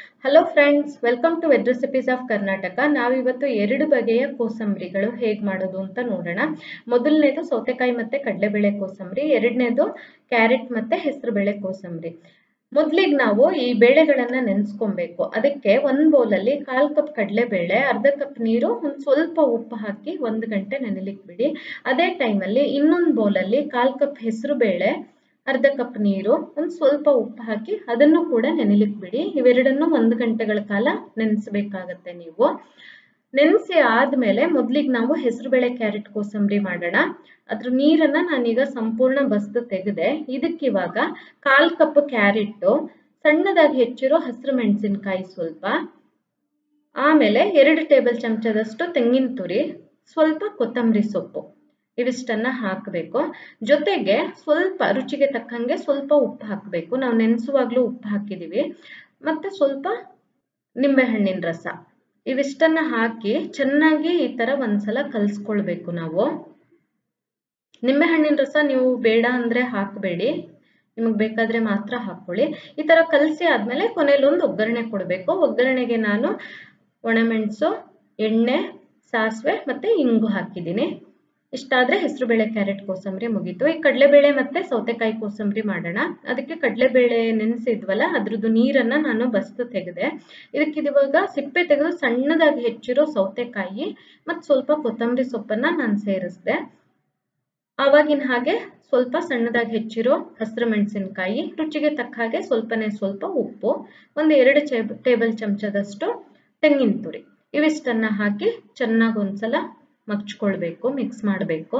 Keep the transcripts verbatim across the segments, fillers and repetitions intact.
Hello friends, welcome to Veg Recipes of Karnataka. ನಾವು ಇವತ್ತು ಎರಡು ಬಗೆಯ ಕೋಸಂಬರಿಗಳು ಹೇಗೆ ಮಾಡೋದು ಅಂತ ನೋಡೋಣ. ಮೊದಲನೇದು ಸೌತೆಕಾಯಿ ಮತ್ತೆ ಕಡಲೆಬೇಳೆ ಕೋಸಂಬರಿ, ಎರಡನೇದು ಕ್ಯಾರೆಟ್ ಮತ್ತೆ ಹೆಸರುಬೇಳೆ ಕೋಸಂಬರಿ. ಮೊದಲಿಗೆ ನಾವು ಈ ಬೇಳೆಗಳನ್ನ ನೆನೆಸ್ಕೊಬೇಕು. ಅದಕ್ಕೆ ಒಂದು ಬೌಲ್ ಅಲ್ಲಿ ಕಾಲು ಕಪ್ ಕಡಲೆಬೇಳೆ, ಅರ್ಧ ಕಪ್ ನೀರು, ಒಂದು ಸ್ವಲ್ಪ ಉಪ್ಪು ಹಾಕಿ ಒಂದು ಗಂಟೆ ನೆನೆಲಿಕ್ಕೆ ಬಿಡಿ. ಅದೇ ಟೈಮ್ ಅಲ್ಲಿ ಇನ್ನೊಂದು ಬೌಲ್ ಅಲ್ಲಿ ಕಾಲು ಕಪ್ ಹೆಸರುಬೇಳೆ, ಅರ್ಧ ಕಪ್ ನೀರು, ಒಂದು ಸ್ವಲ್ಪ ಉಪ್ಪು ಹಾಕಿ ಅದನ್ನು ಕೂಡ ನೆನೆಲಿಕ್ಕೆ ಬಿಡಿ. ಇವೆರಡನ್ನು ಒಂದು ಗಂಟೆಗಳ ಕಾಲ ನೆನೆಸಬೇಕಾಗತ್ತೆ. ನೀವು ನೆನೆಸಿ ಆದ್ಮೇಲೆ ಮೊದಲಿಗೆ ನಾವು ಹೆಸರುಬೇಳೆ ಕ್ಯಾರೆಟ್ ಕೋಸಂಬರಿ ಮಾಡೋಣ. ಅದ್ರ ನೀರನ್ನ ನಾನೀಗ ಸಂಪೂರ್ಣ ಬಸ್ದು ತೆಗೆದೆ. ಇದಕ್ಕಿವಾಗ ಕಾಲ್ ಕಪ್ ಕ್ಯಾರೆಟ್, ಸಣ್ಣದಾಗಿ ಹೆಚ್ಚಿರೋ ಹಸಿರು ಮೆಣಸಿನಕಾಯಿ ಸ್ವಲ್ಪ, ಆಮೇಲೆ ಎರಡು ಟೇಬಲ್ ಚಮಚದಷ್ಟು ತೆಂಗಿನ ತುರಿ, ಸ್ವಲ್ಪ ಕೊತ್ತಂಬರಿ ಸೊಪ್ಪು, ಇವಿಷ್ಟನ್ನ ಹಾಕಬೇಕು. ಜೊತೆಗೆ ಸ್ವಲ್ಪ ರುಚಿಗೆ ತಕ್ಕಂಗೆ ಸ್ವಲ್ಪ ಉಪ್ಪು ಹಾಕಬೇಕು. ನಾವು ನೆನೆಸುವಾಗ್ಲೂ ಉಪ್ಪು ಹಾಕಿದೀವಿ. ಮತ್ತೆ ಸ್ವಲ್ಪ ನಿಂಬೆ ಹಣ್ಣಿನ ರಸ, ಇವಿಷ್ಟನ್ನ ಹಾಕಿ ಚೆನ್ನಾಗಿ ಈ ತರ ಒಂದ್ಸಲ ಕಲ್ಸ್ಕೊಳ್ಬೇಕು. ನಾವು ನಿಂಬೆ ಹಣ್ಣಿನ ರಸ ನೀವು ಬೇಡ ಅಂದ್ರೆ ಹಾಕಬೇಡಿ, ನಿಮಗೆ ಬೇಕಾದ್ರೆ ಮಾತ್ರ ಹಾಕೊಳ್ಳಿ. ಈ ತರ ಕಲಸಿ ಆದ್ಮೇಲೆ ಕೊನೆಯಲ್ಲಿ ಒಂದು ಒಗ್ಗರಣೆ ಕೊಡಬೇಕು. ಒಗ್ಗರಣೆಗೆ ನಾನು ಒಣಮೆಣಸು, ಎಣ್ಣೆ, ಸಾಸಿವೆ ಮತ್ತೆ ಇಂಗು ಹಾಕಿದ್ದೀನಿ. ಇಷ್ಟಾದ್ರೆ ಹೆಸರುಬೇಳೆ ಕ್ಯಾರೆಟ್ ಕೋಸಂಬರಿ ಮುಗೀತು. ಈ ಕಡಲೆಬೇಳೆ ಮತ್ತೆ ಸೌತೆಕಾಯಿ ಕೋಸಂಬರಿ ಮಾಡೋಣ. ಅದಕ್ಕೆ ಕಡಲೆಬೇಳೆ ನೆನೆಸಿದ್ವಲ್ಲ, ಅದ್ರದ್ದು ನೀರನ್ನ ನಾನು ಬಸ್ದು ತೆಗೆದೆ. ಇದಕ್ಕಿವಾಗ ಸಿಪ್ಪೆ ತೆಗೆದು ಸಣ್ಣದಾಗಿ ಹೆಚ್ಚಿರೋ ಸೌತೆಕಾಯಿ ಮತ್ತು ಸ್ವಲ್ಪ ಕೊತ್ತಂಬರಿ ಸೊಪ್ಪನ್ನ ನಾನು ಸೇರಿಸಿದೆ. ಆವಾಗಿನ ಹಾಗೆ ಸ್ವಲ್ಪ ಸಣ್ಣದಾಗಿ ಹೆಚ್ಚಿರೋ ಹಸಿರು ಮೆಣಸಿನಕಾಯಿ, ರುಚಿಗೆ ತಕ್ಕ ಹಾಗೆ ಸ್ವಲ್ಪನೇ ಸ್ವಲ್ಪ ಉಪ್ಪು, ಒಂದು ಎರಡು ಟೇಬಲ್ ಚಮಚದಷ್ಟು ತೆಂಗಿನ ತುರಿ, ಇವಿಷ್ಟನ್ನ ಹಾಕಿ ಚೆನ್ನಾಗಿ ಒಂದ್ಸಲ ಮಗ್ಚ್ಕೊಳ್ಬೇಕು, ಮಿಕ್ಸ್ ಮಾಡಬೇಕು.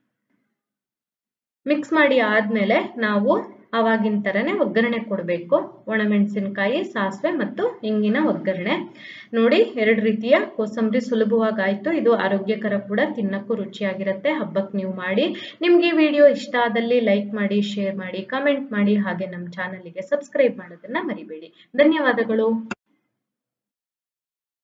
ಮಿಕ್ಸ್ ಮಾಡಿ ಆದ್ಮೇಲೆ ನಾವು ಆವಾಗಿನ ತರನೇ ಒಗ್ಗರಣೆ ಕೊಡಬೇಕು. ಒಣಮೆಣಸಿನಕಾಯಿ, ಸಾಸಿವೆ ಮತ್ತು ಇಂಗಿನ ಒಗ್ಗರಣೆ. ನೋಡಿ, ಎರಡು ರೀತಿಯ ಕೋಸಂಬರಿ ಸುಲಭವಾಗಿ ಆಯ್ತು. ಇದು ಆರೋಗ್ಯಕರ ಕೂಡ, ತಿನ್ನಕ್ಕೂ ರುಚಿಯಾಗಿರುತ್ತೆ. ಹಬ್ಬಕ್ಕೆ ನೀವು ಮಾಡಿ. ನಿಮ್ಗೆ ಈ ವಿಡಿಯೋ ಇಷ್ಟ ಆದಲ್ಲಿ ಲೈಕ್ ಮಾಡಿ, ಶೇರ್ ಮಾಡಿ, ಕಮೆಂಟ್ ಮಾಡಿ, ಹಾಗೆ ನಮ್ಮ ಚಾನಲ್ಗೆ ಸಬ್ಸ್ಕ್ರೈಬ್ ಮಾಡೋದನ್ನ ಮರಿಬೇಡಿ. ಧನ್ಯವಾದಗಳು.